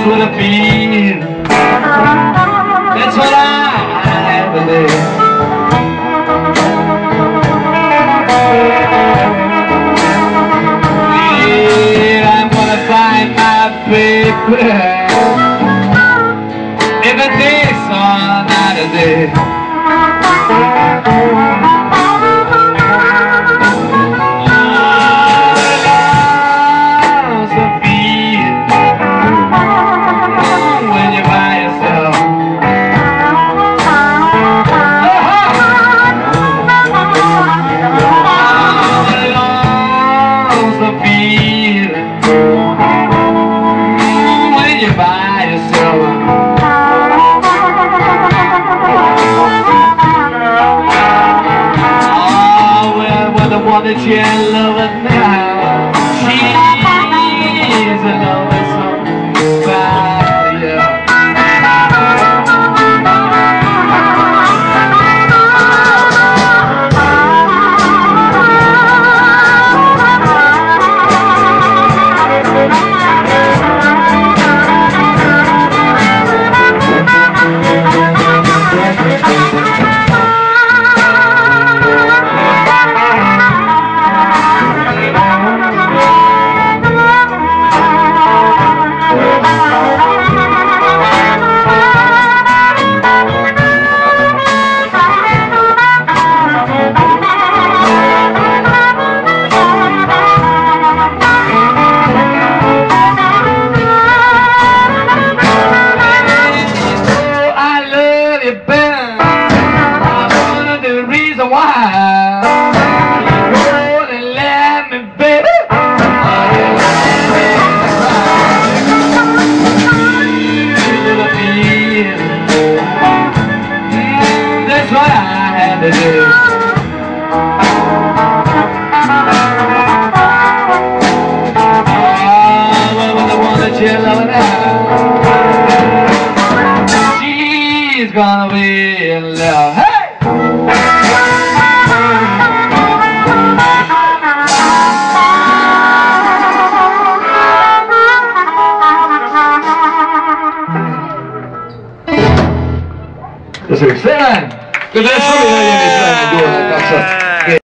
with a beat. That's what I believe. Yeah, I'm gonna find my baby every day, so night a day. That you're loving now, she's in love with somebody else. Why you won't let me, baby? That's what I had to do. Oh, well, the one that you're loving now, she's gonna be in love. Hey! Köszönjük szépen! Köszönjük, hogy eljöttél, hogy jól